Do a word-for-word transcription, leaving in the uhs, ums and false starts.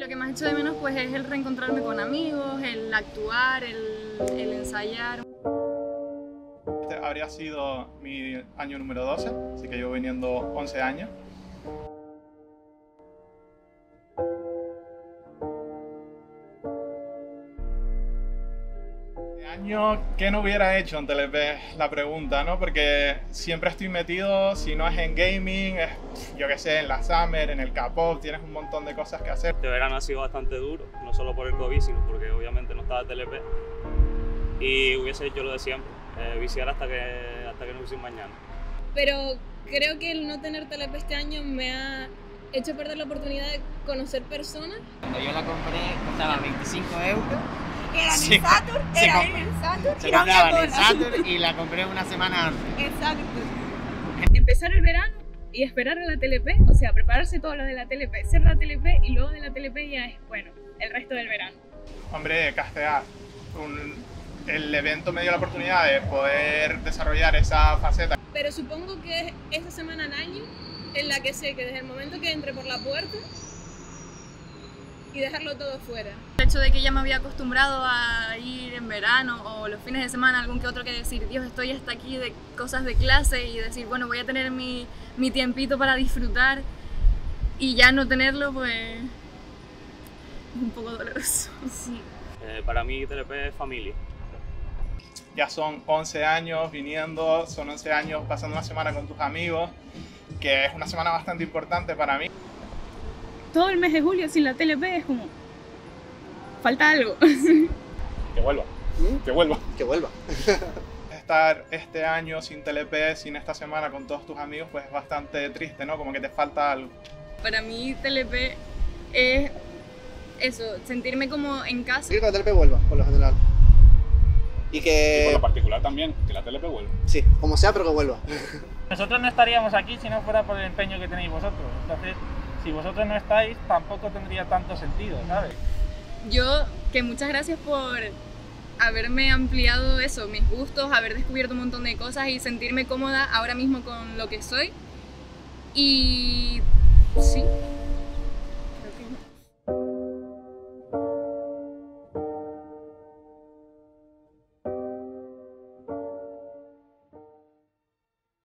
lo que más echo de menos pues es el reencontrarme con amigos, el actuar, el, el ensayar. Este habría sido mi año número doce, así que llevo viniendo once años. Año que no hubiera hecho en T L P, la pregunta, ¿no? Porque siempre estoy metido, si no es en gaming, es, yo qué sé, en la Summer, en el K-pop, tienes un montón de cosas que hacer. Este verano ha sido bastante duro, no solo por el COVID, sino porque obviamente no estaba T L P y hubiese hecho lo de siempre, eh, viciar hasta que, hasta que no hubiese un mañana. Pero creo que el no tener T L P este año me ha hecho perder la oportunidad de conocer personas. Cuando yo la compré costaba veinticinco euros. Era Sí, en el Saturn, se era com- en el Saturn. Se y no compraba había en el cola. Saturn y la compré una semana antes. Exacto. Empezar el verano y esperar a la T L P, o sea, prepararse todo lo de la T L P, ser la T L P y luego de la T L P ya es, bueno, el resto del verano. Hombre, castear. Un, el evento me dio la oportunidad de poder desarrollar esa faceta. Pero supongo que es esa semana al año en la que sé que desde el momento que entre por la puerta y dejarlo todo fuera. El hecho de que ya me había acostumbrado a ir en verano o los fines de semana, algún que otro que decir, Dios, estoy hasta aquí de cosas de clase y decir, bueno, voy a tener mi, mi tiempito para disfrutar y ya no tenerlo, pues es un poco doloroso. Sí. Eh, para mí T L P es familia. Ya son once años viniendo, son once años pasando una semana con tus amigos, que es una semana bastante importante para mí. Todo el mes de julio sin la T L P es como, falta algo. Que vuelva, que vuelva. Que vuelva. Estar este año sin T L P, sin esta semana con todos tus amigos, pues es bastante triste, ¿no? Como que te falta algo. Para mí T L P es eso, sentirme como en casa. Sí, que la T L P vuelva, por lo general. Y Y que... por lo particular también, que la T L P vuelva. Sí, como sea, pero que vuelva. Nosotros no estaríamos aquí si no fuera por el empeño que tenéis vosotros. Entonces, si vosotros no estáis, tampoco tendría tanto sentido, ¿sabes? Yo, que muchas gracias por haberme ampliado eso, mis gustos, haber descubierto un montón de cosas y sentirme cómoda ahora mismo con lo que soy. Y sí.